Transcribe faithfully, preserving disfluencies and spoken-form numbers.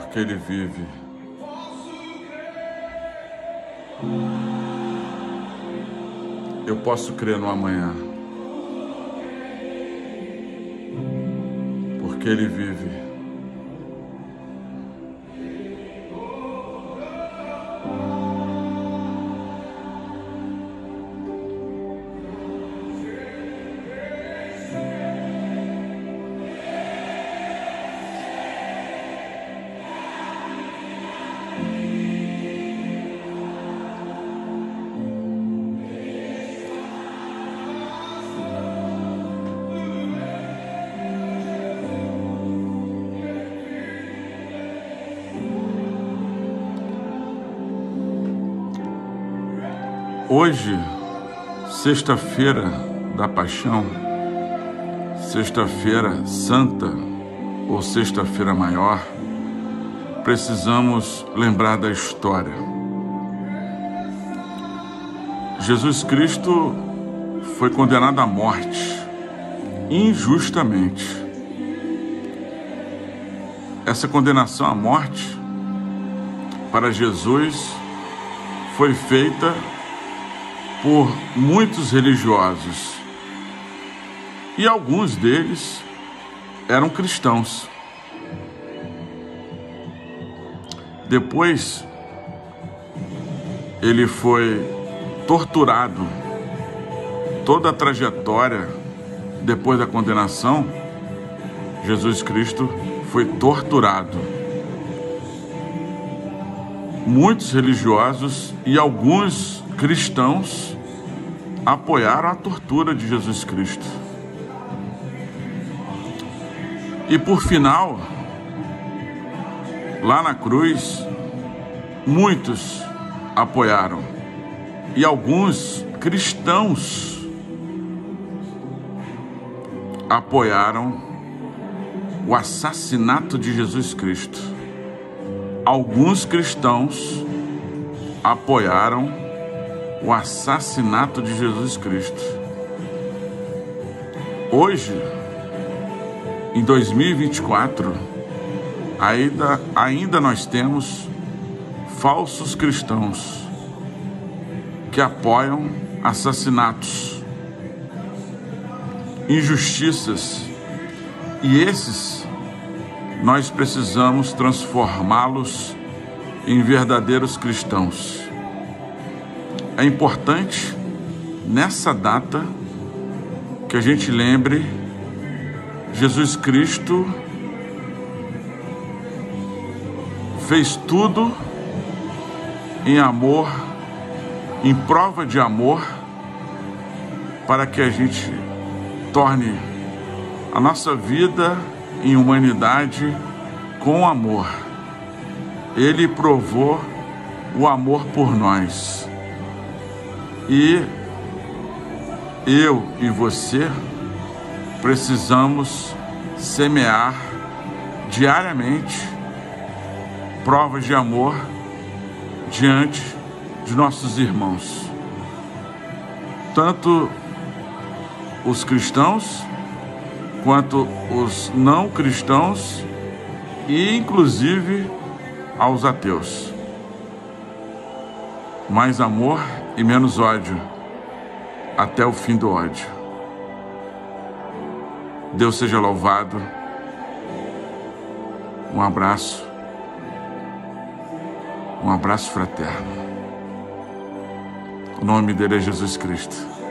porque Ele vive. Eu posso crer no amanhã, porque Ele vive. Hoje, sexta-feira da Paixão, sexta-feira santa ou sexta-feira maior, precisamos lembrar da história. Jesus Cristo foi condenado à morte, injustamente. Essa condenação à morte, para Jesus, foi feita por muitos religiosos, e alguns deles eram cristãos. Depois, ele foi torturado. Toda a trajetória depois da condenação, Jesus Cristo foi torturado. Muitos religiosos e alguns cristãos apoiaram a tortura de Jesus Cristo. E por final, lá na cruz, muitos apoiaram. E alguns cristãos apoiaram o assassinato de Jesus Cristo. Alguns cristãos apoiaram o assassinato de Jesus Cristo. Hoje, em dois mil e vinte e quatro, ainda, ainda nós temos falsos cristãos que apoiam assassinatos, injustiças, e esses nós precisamos transformá-los em verdadeiros cristãos. É importante, nessa data, que a gente lembre Jesus Cristo fez tudo em amor, em prova de amor, para que a gente torne a nossa vida em humanidade com amor. Ele provou o amor por nós. E eu e você precisamos semear diariamente provas de amor diante de nossos irmãos, tanto os cristãos quanto os não cristãos e inclusive aos ateus. Mais amor e menos ódio, até o fim do ódio. Deus seja louvado. Um abraço. Um abraço fraterno. O nome dele é Jesus Cristo.